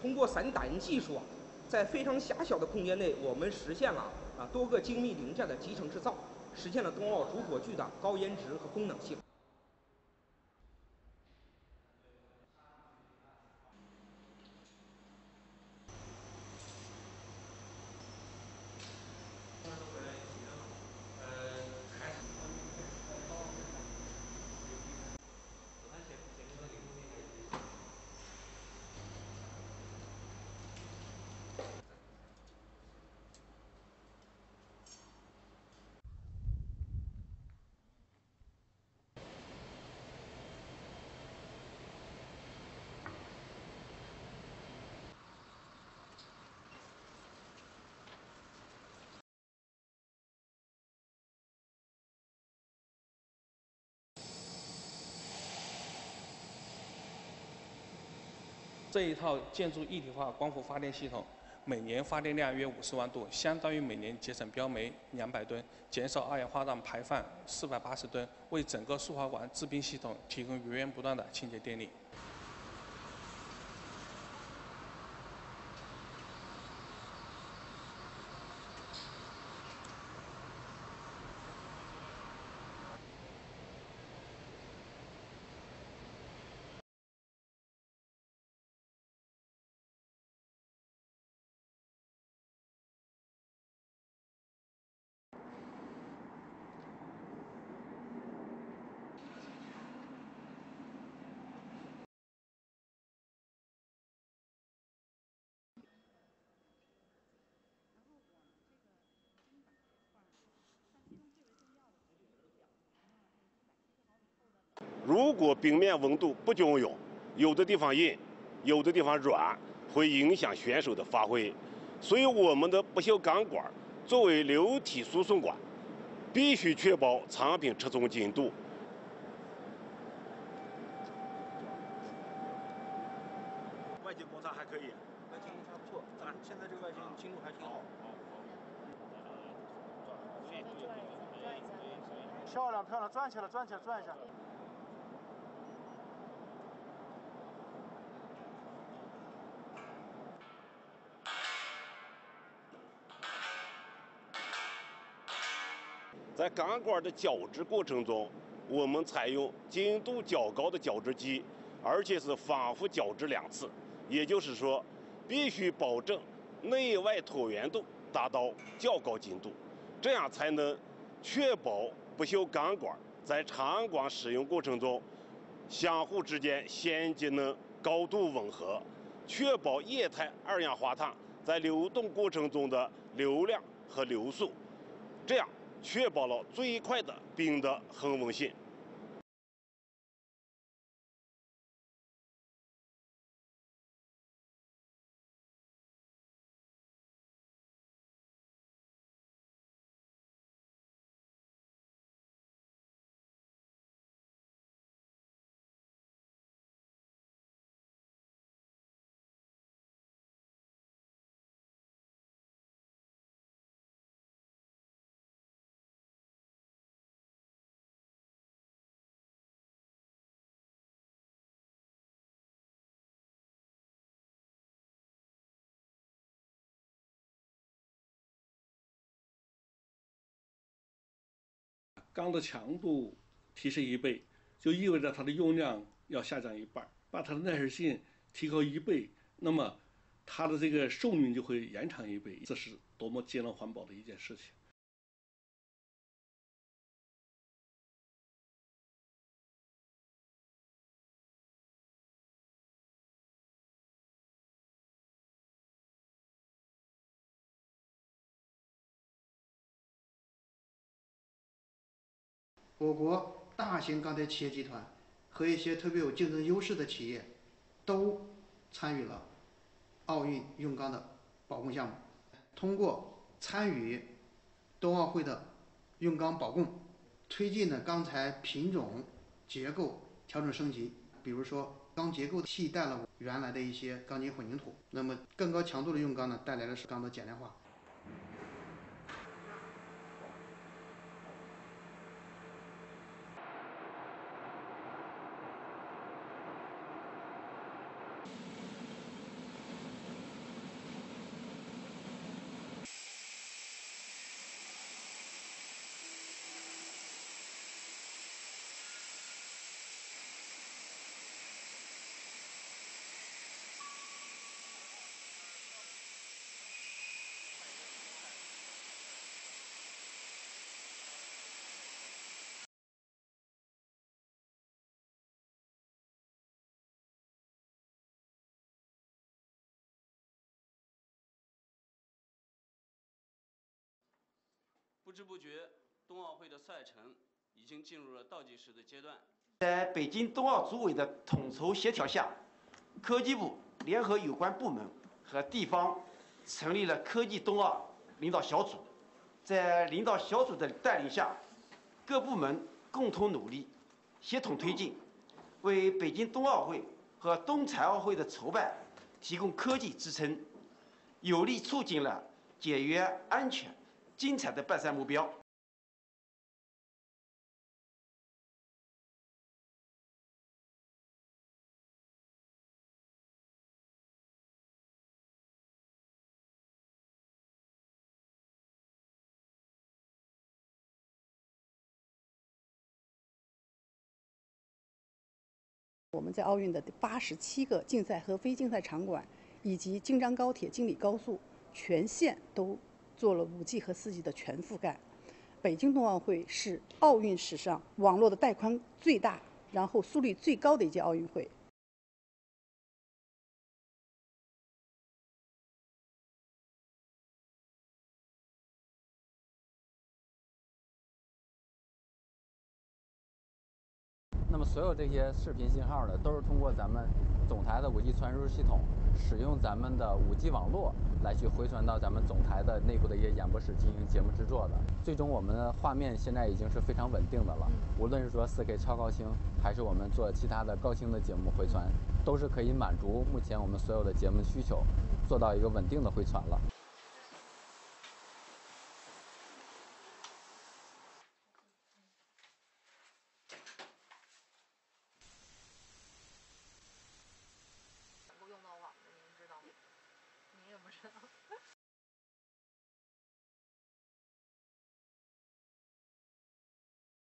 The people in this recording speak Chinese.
通过散打印技术在非常狭小的空间内，我们实现了多个精密零件的集成制造，实现了冬奥主火炬的高颜值和功能性。 这一套建筑一体化光伏发电系统，每年发电量约50万度，相当于每年节省标煤200吨，减少二氧化碳排放480吨，为整个输化管制冰系统提供源源不断的清洁电力。 如果冰面温度不均匀，有的地方硬，有的地方软，会影响选手的发挥。所以我们的不锈钢管作为流体输送管，必须确保产品尺寸精度。 外接摩擦还可以， 外接摩擦不错，咱现在这个外接精度还挺好。 漂亮漂亮，转起来转起来转一下。 在钢管的绞制过程中，我们采用精度较高的绞制机，而且是反复绞制2次，也就是说，必须保证内外椭圆度达到较高精度，这样才能确保不锈钢管在场馆使用过程中相互之间衔接能高度吻合，确保液态二氧化碳在流动过程中的流量和流速，这样确保了最快的冰的恒温性。 钢的强度提升1倍，就意味着它的用量要下降1半，把它的耐受性提高1倍，那么它的这个寿命就会延长1倍，这是多么节能环保的一件事情。 我国大型钢铁企业集团和一些特别有竞争优势的企业都参与了奥运用钢的保供项目。通过参与冬奥会的用钢保供，推进了钢材品种结构调整升级。比如说，钢结构替代了原来的一些钢筋混凝土，那么更高强度的用钢呢，带来的是钢的简量化。 不知不觉，冬奥会的赛程已经进入了倒计时的阶段。 在北京冬奥组委的统筹协调下，科技部联合有关部门和地方成立了科技冬奥领导小组。在领导小组的带领下，各部门共同努力，协同推进，为北京冬奥会和冬残奥会的筹办提供科技支撑，有力促进了简约、安全、精彩的办赛目标。 我们在奥运的87个竞赛和非竞赛场馆，以及京张高铁、京礼高速全线都做了5G 和4G 的全覆盖。北京冬奥会是奥运史上网络的带宽最大，然后速率最高的一届奥运会。 那么所有这些视频信号呢，都是通过咱们总台的5G 传输系统，使用咱们的5G 网络来去回传到咱们总台的内部的一些演播室进行节目制作的。最终我们的画面现在已经是非常稳定的了，无论是说4K 超高清，还是我们做其他的高清的节目回传，都是可以满足目前我们所有的节目需求，做到一个稳定的回传了。 用到网的，您知道吗？您也不知道。